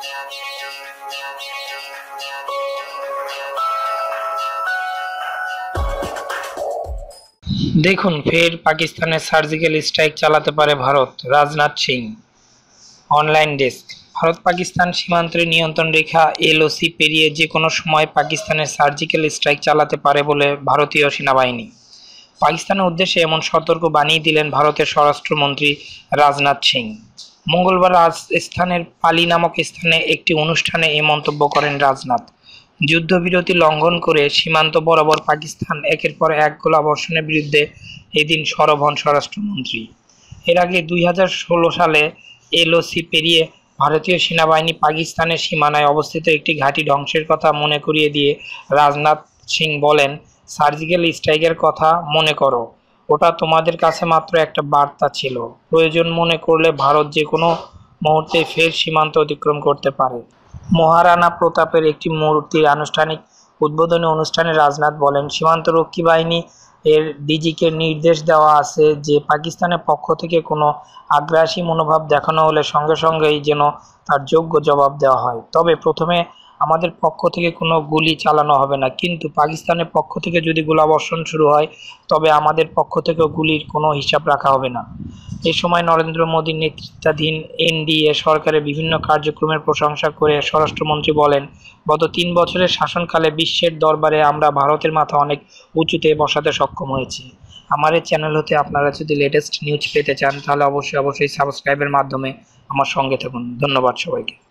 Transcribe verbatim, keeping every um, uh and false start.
দেখুন, ফের পাকিস্তানে সার্জিক্যাল স্ট্রাইক চালাতে পারে ভারত, রাজনাথ সিং। Online desk. ভারত পাকিস্তান সীমান্তের নিয়ন্ত্রণ রেখা এলওসি পেরিয়ে যে কোনো সময় পাকিস্তানের সার্জিক্যাল স্ট্রাইক চালাতে পারে বলে ভারতীয় সেনাবাহিনী। পাকিস্তানের উদ্দেশ্যে এমন সতর্ক বানিয়ে দিলেন ভারতের স্বরাষ্ট্রমন্ত্রী রাজনাথ সিং। মঙ্গলবার রাজস্থানের পালি নামক স্থানে একটি অনুষ্ঠানে এই মন্তব্য করেন রাজনাথ। যুদ্ধবিরতি লঙ্ঘন করে সীমান্ত বরাবর পাকিস্তান একের পর এক গোলাবর্ষণের বিরুদ্ধে এদিন সরব হন স্বরাষ্ট্রমন্ত্রী। এর আগে দুই হাজার ষোলো সালে এলওসি পেরিয়ে ভারতীয় সেনাবাহিনী পাকিস্তানের সীমানায় অবস্থিত একটি ঘাঁটি ধ্বংসের কথা মনে করিয়ে দিয়ে রাজনাথ সিং বলেন, সার্জিক্যাল স্ট্রাইকের কথা মনে করো, ওটা তোমাদের কাছে মাত্র একটা বার্তা ছিল। প্রয়োজন মনে করলে ভারত যে কোনো মুহূর্তে ফের সীমান্ত অতিক্রম করতে পারে। মহারানা প্রতাপের একটি মূর্তির আনুষ্ঠানিক উদ্বোধনী অনুষ্ঠানে রাজনাথ বলেন, সীমান্তরক্ষী বাহিনী এর ডিজিকে নির্দেশ দেওয়া আছে যে পাকিস্তানের পক্ষ থেকে কোনো আগ্রাসী মনোভাব দেখানো হলে সঙ্গে সঙ্গেই যেন তার যোগ্য জবাব দেওয়া হয়। তবে প্রথমে আমাদের পক্ষ থেকে কোনো গুলি চালানো হবে না, কিন্তু পাকিস্তানের পক্ষ থেকে যদি গোলাবর্ষণ শুরু হয় তবে আমাদের পক্ষ থেকেও গুলির কোনো হিসাব রাখা হবে না। এ সময় নরেন্দ্র মোদীর নেতৃত্বাধীন এনডিএ সরকারের বিভিন্ন কার্যক্রমের প্রশংসা করে স্বরাষ্ট্রমন্ত্রী বলেন, গত তিন বছরের শাসনকালে বিশ্বের দরবারে আমরা ভারতের মাথা অনেক উঁচুতে বসাতে সক্ষম হয়েছি। আমার এই চ্যানেল হতে আপনারা যদি লেটেস্ট নিউজ পেতে চান তাহলে অবশ্যই অবশ্যই সাবস্ক্রাইবের মাধ্যমে আমার সঙ্গে থাকুন। ধন্যবাদ সবাইকে।